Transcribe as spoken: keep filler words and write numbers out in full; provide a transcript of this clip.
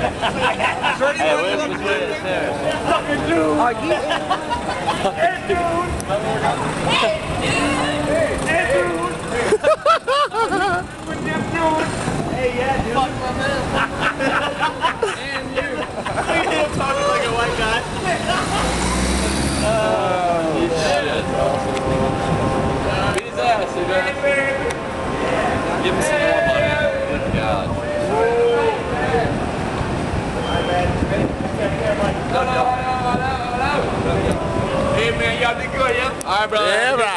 Hey, what is this? Fucking dude! Are you? Hey, dude! Hey, dude! Hey, dude! Hey, yeah, dude! Fuck my man! And you! Look at him talking like a white guy. Oh, shit. Beat his ass, you know? Give him some more money. Good God. Hey man, y'all did good, yeah? Alright, brother. Yeah, bro.